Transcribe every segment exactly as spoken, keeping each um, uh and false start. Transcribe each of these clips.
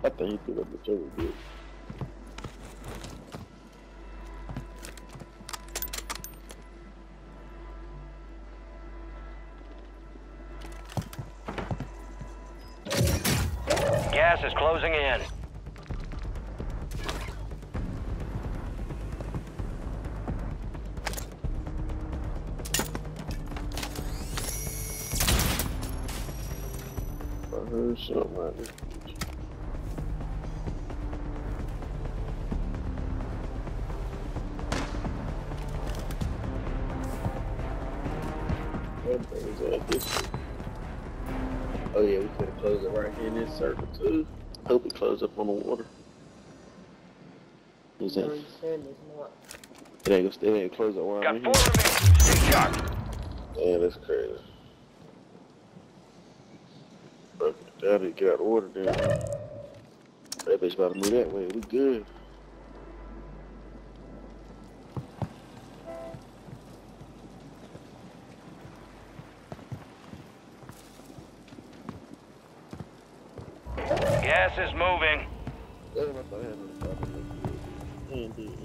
I think he threw that bitch over good. Gas is closing in. I heard something like this. That brings out this. Oh yeah, we could have closed it right here in this circle too. Hope we close up on the water. Is that? It ain't gonna stay. It ain't close that water. Got four remaining. Stay sharp. Yeah, that's crazy. Fuck it, down to get out of the water then. That bitch about to move that way. We good. Gas is moving. Damn, I thought I had no problem. Indeed.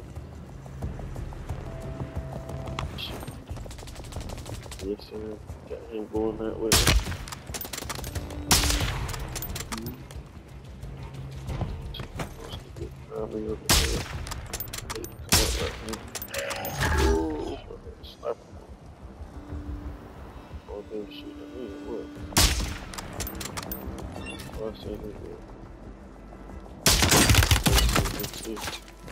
Yes, sir. Got him going that way. Probably over there. Come up right here. Ooh, sniper. Oh, damn shit. I mean, what? Oh, I said it. Let's see.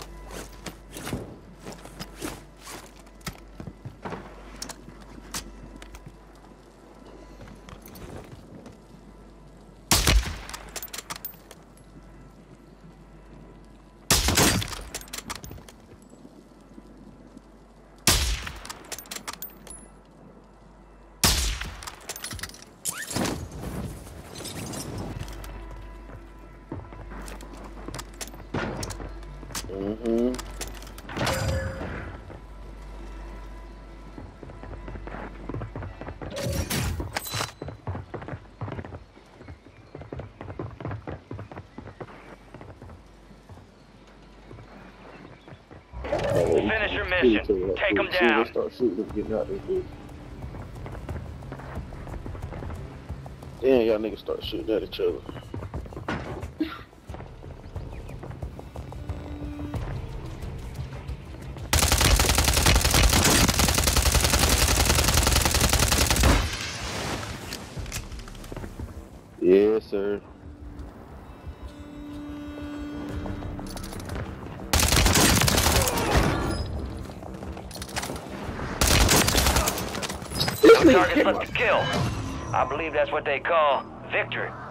Mm-hmm. Finish your mission. Take them down. Start shooting them, getting out there, dude. Damn, y'all niggas start shooting at each other. Yes, sir. No targets left to kill. I believe that's what they call victory.